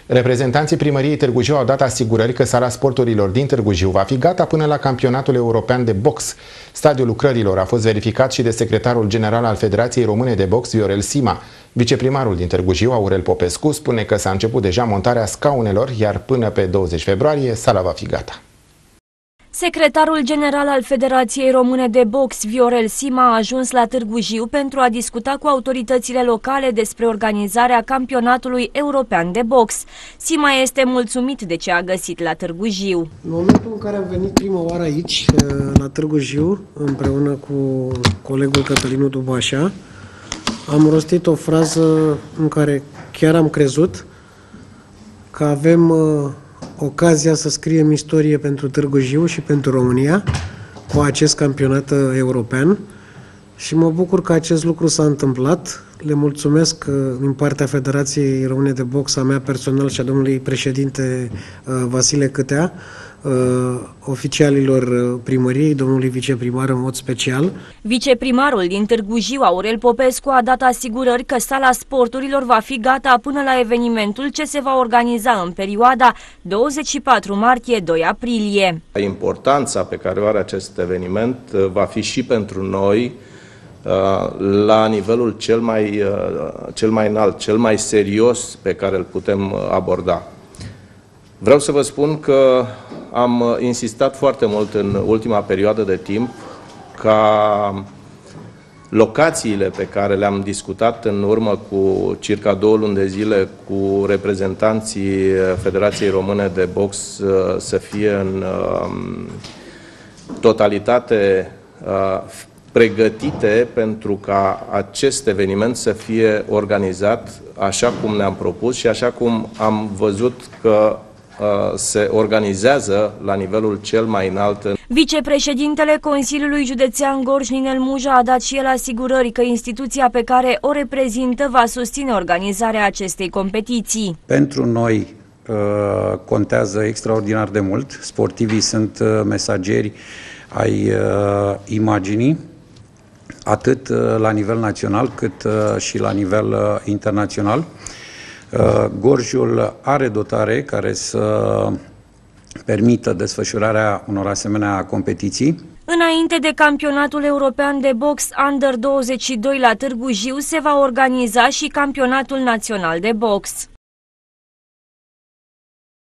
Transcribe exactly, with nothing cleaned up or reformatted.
Reprezentanții primăriei Târgu Jiu au dat asigurări că sala sporturilor din Târgu Jiu va fi gata până la campionatul european de box. Stadiul lucrărilor a fost verificat și de secretarul general al Federației Române de Box, Viorel Sima. Viceprimarul din Târgu Jiu, Aurel Popescu, spune că s-a început deja montarea scaunelor, iar până pe douăzeci februarie sala va fi gata. Secretarul general al Federației Române de Box, Viorel Sima, a ajuns la Târgu Jiu pentru a discuta cu autoritățile locale despre organizarea campionatului european de box. Sima este mulțumit de ce a găsit la Târgu Jiu. În momentul în care am venit prima oară aici, la Târgu Jiu, împreună cu colegul Cătălinu Dubașa, am rostit o frază în care chiar am crezut că avem ocazia să scriem istorie pentru Târgu Jiu și pentru România cu acest campionat european și mă bucur că acest lucru s-a întâmplat. Le mulțumesc din partea Federației Române de Box, a mea personal și a domnului președinte Vasile Câtea, oficialilor primăriei, domnului viceprimar în mod special. Viceprimarul din Târgu Jiu, Aurel Popescu, a dat asigurări că sala sporturilor va fi gata până la evenimentul ce se va organiza în perioada douăzeci și patru martie - doi aprilie. Importanța pe care o are acest eveniment va fi și pentru noi la nivelul cel mai, cel mai înalt, cel mai serios pe care îl putem aborda. Vreau să vă spun că am insistat foarte mult în ultima perioadă de timp ca locațiile pe care le-am discutat în urmă cu circa două luni de zile cu reprezentanții Federației Române de Box să fie în totalitate pregătite pentru ca acest eveniment să fie organizat așa cum ne-am propus și așa cum am văzut că se organizează la nivelul cel mai înalt. Vicepreședintele Consiliului Județean Gorj, Ninel Muja, a dat și el asigurări că instituția pe care o reprezintă va susține organizarea acestei competiții. Pentru noi contează extraordinar de mult. Sportivii sunt mesageri ai imaginii, atât la nivel național cât și la nivel internațional. Gorjul are dotare care să permită desfășurarea unor asemenea competiții. Înainte de campionatul european de box Under douăzeci și doi la Târgu Jiu se va organiza și campionatul național de box.